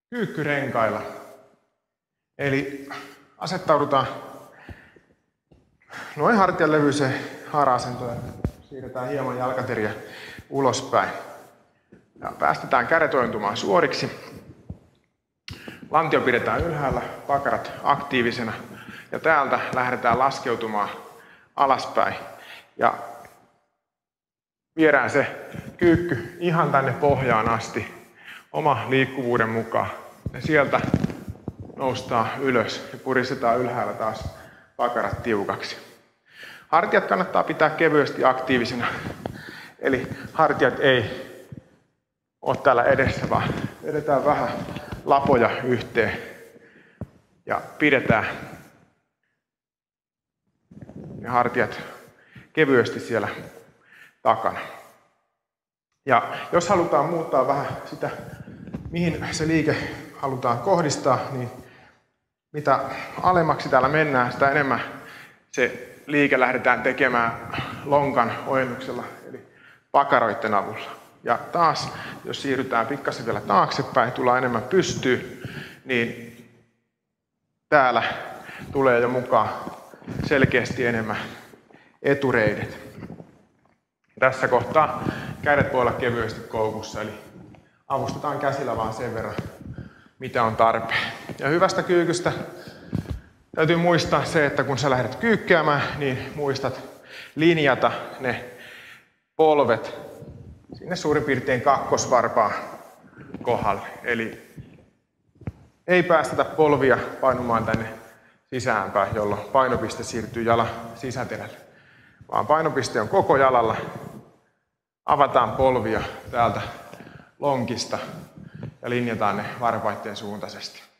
kyykkyrenkailla. Eli asettaudutaan noin hartian levyiseen haara-asentoon ja siirretään hieman jalkateriä ulospäin. Ja päästetään kädet ojentumaan suoriksi. Lantio pidetään ylhäällä, pakarat aktiivisena. Ja täältä lähdetään laskeutumaan alaspäin. Ja viedään se kyykky ihan tänne pohjaan asti oma liikkuvuuden mukaan. Ja sieltä noustaan ylös ja puristetaan ylhäällä taas pakarat tiukaksi. Hartiat kannattaa pitää kevyesti aktiivisena. Eli hartiat ei ole täällä edessä, vaan vedetään vähän lapoja yhteen ja pidetään ne hartiat kevyesti siellä takana. Ja jos halutaan muuttaa vähän sitä, mihin se liike halutaan kohdistaa, niin mitä alemmaksi täällä mennään, sitä enemmän se liike lähdetään tekemään lonkan ojennuksella, eli pakaroiden avulla. Ja taas, jos siirrytään pikkasen vielä taaksepäin, tullaan enemmän pystyyn, niin täällä tulee jo mukaan selkeästi enemmän etureidet. Tässä kohtaa kädet voi olla kevyesti koukussa, eli avustetaan käsillä vaan sen verran, mitä on tarpeen. Ja hyvästä kyykystä täytyy muistaa se, että kun sä lähdet kyykkäämään, niin muistat linjata ne polvet sinne suurin piirtein kakkosvarpaan kohdalle. Eli ei päästetä polvia painumaan tänne sisäänpäin, jolloin painopiste siirtyy jalan sisäterälle. Vaan painopiste on koko jalalla. Avataan polvia täältä lonkista ja linjataan ne varpaiden suuntaisesti.